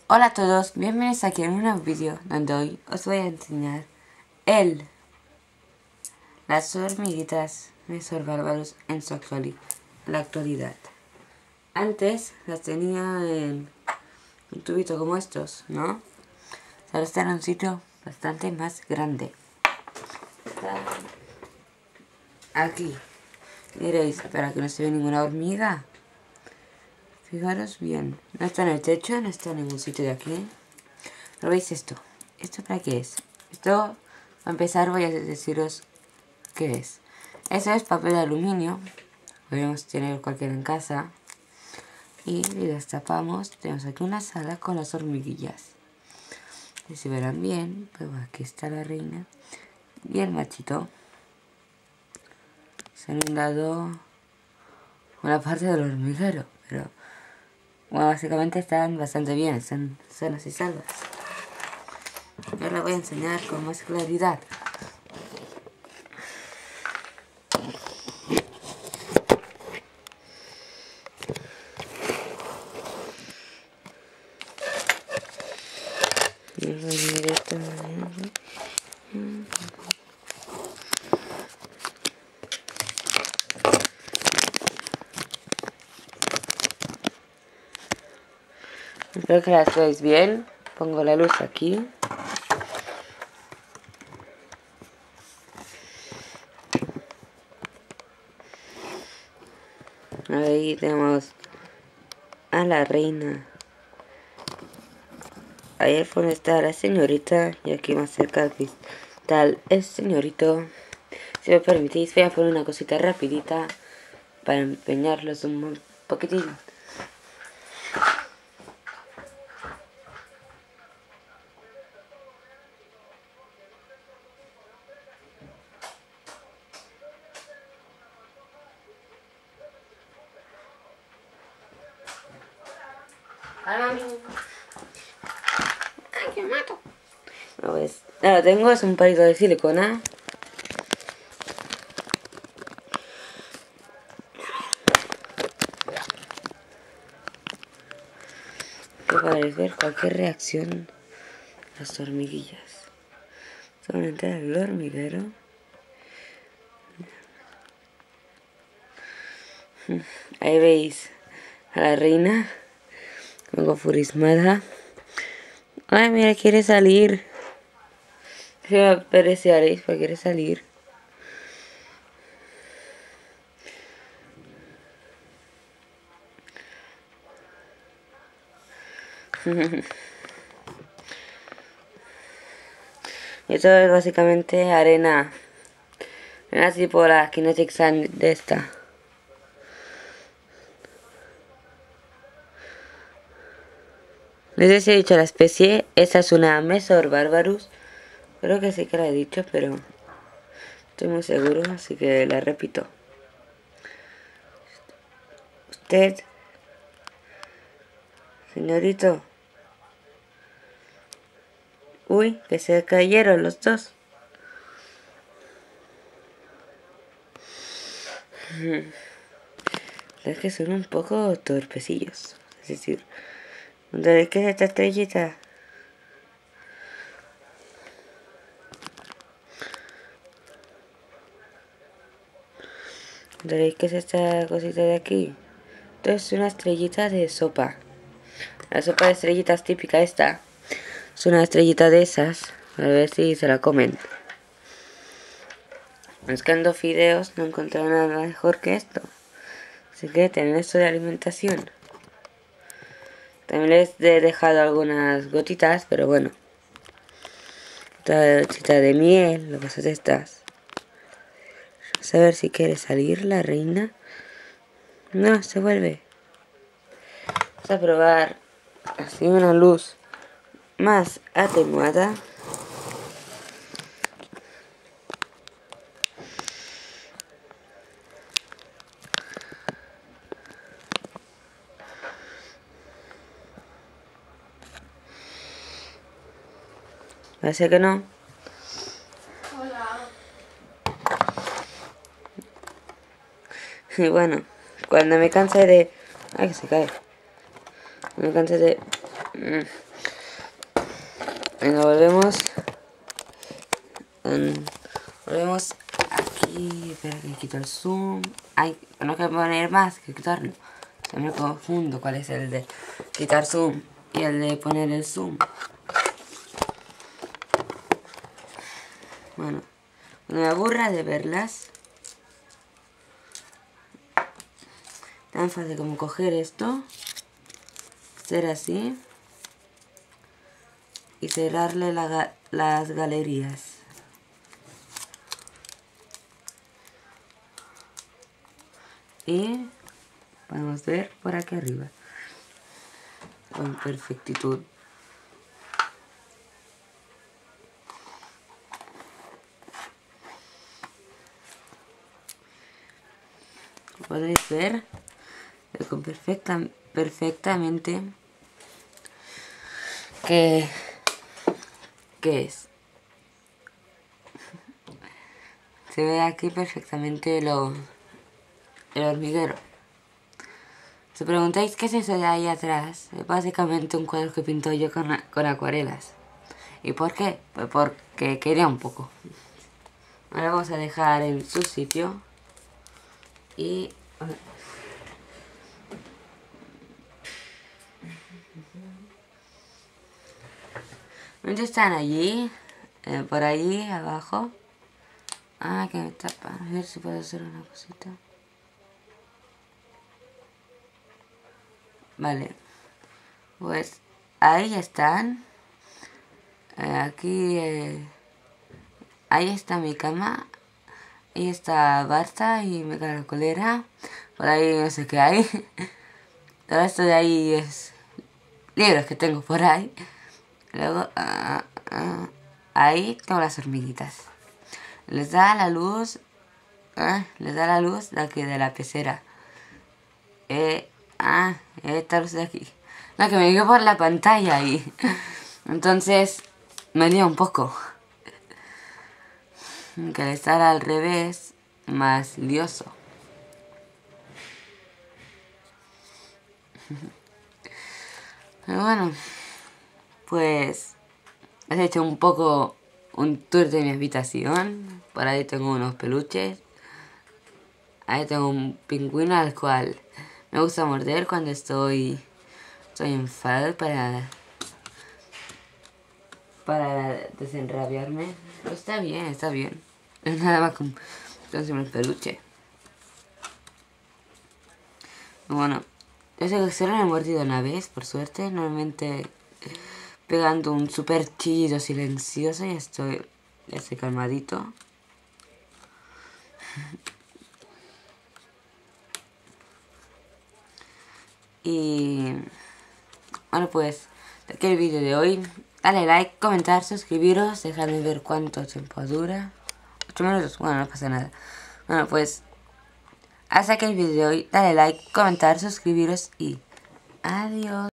Hola a todos, bienvenidos aquí en un nuevo vídeo donde hoy os voy a enseñar las hormiguitas Mesorbarbarus en la actualidad. Antes las tenía en un tubito como estos, ¿no? Ahora está en un sitio bastante más grande. Está aquí. Diréis, para que no se ve ninguna hormiga. Fijaros bien, no está en el techo, no está en ningún sitio de aquí. ¿Pero veis esto? ¿Esto para qué es? Esto, para empezar, voy a deciros qué es. Eso es papel de aluminio. Podemos tener cualquiera en casa. Y destapamos. Tenemos aquí una sala con las hormiguillas. Y si verán bien, pues aquí está la reina y el machito. Se han dado una parte del hormiguero, pero bueno, básicamente están bastante bien, están sanas y salvas. Ahora les voy a enseñar con más claridad. Espero que las veáis bien. Pongo la luz aquí. Ahí tenemos a la reina. Ahí fue donde está la señorita. Y aquí más cerca del cristal el señorito. Si me permitís, voy a poner una cosita rapidita para empeñarlos un poquitín. ¡Ay, que mato! No, pues, lo tengo, es un palito de silicona. Que podéis ver cualquier reacción las hormiguillas. Son a entrar al hormiguero. Ahí veis a la reina como furismada. Ay, mira, quiere salir. Se me apreciaréis porque quiere salir. Esto es básicamente arena. Arena tipo la Kinetic Sand de esta. No sé si he dicho la especie. Esta es una Mesorbarbarus. Creo que sí que la he dicho, pero estoy muy seguro, así que la repito. Usted, señorito. Uy, que se cayeron los dos. Es que son un poco torpecillos. Es decir, ¿dónde es que es esta estrellita? ¿Veréis qué es esta cosita de aquí? Esto es una estrellita de sopa. La sopa de estrellitas típica esta. Es una estrellita de esas. A ver si se la comen. Buscando fideos no he encontrado nada mejor que esto. Así que tienen esto de alimentación. También les he dejado algunas gotitas, pero bueno. Otra gotita de miel, lo que son estas. Vamos a ver si quiere salir la reina. No, se vuelve. Vamos a probar así una luz más atenuada. Parece que no. Hola. Y bueno, cuando me canse de... Ay, que se cae. Me canse de Venga, volvemos. Volvemos aquí. Espera que quito el zoom. Ay, no hay que poner más que quitarlo. Se me confundo cuál es el de quitar zoom y el de poner el zoom. Bueno, cuando me aburra de verlas, tan fácil como coger esto, hacer así y cerrarle las galerías. Y podemos ver por aquí arriba con perfectitud. Podéis ver con perfectamente qué es. Se ve aquí perfectamente el hormiguero. Si preguntáis qué es eso de ahí atrás, es básicamente un cuadro que pinto yo con acuarelas. ¿Y por qué? Pues porque quería un poco. Ahora vamos a dejar en su sitio y... ¿Dónde están allí? Por allí abajo. Ah, que me tapa. A ver si puedo hacer una cosita. Vale. Pues ahí están. Aquí... ahí está mi cama. Ahí está Barta y mi caracolera. Por ahí no sé qué hay. Todo esto de ahí es libros que tengo por ahí. Luego, ahí tengo las hormiguitas. Les da la luz. Les da la luz de aquí de la pecera. Esta luz de aquí. La que me dio por la pantalla ahí. Entonces, me lío un poco. Que al estar al revés, más lioso. Pero bueno, pues he hecho un poco un tour de mi habitación. Por ahí tengo unos peluches. Ahí tengo un pingüino al cual me gusta morder cuando estoy enfadado para desenrabiarme. Pero está bien, está bien. Es nada más con un peluche. Bueno, yo sé que solo me he mordido una vez, por suerte. Normalmente pegando un super chillido silencioso y ya estoy calmadito. Y bueno, pues de aquí el vídeo de hoy. Dale like, comentar, suscribiros, dejadme ver cuánto tiempo dura. 8 minutos, bueno, no pasa nada. Bueno, pues hasta aquí el vídeo de hoy. Dale like, comentar, suscribiros y adiós.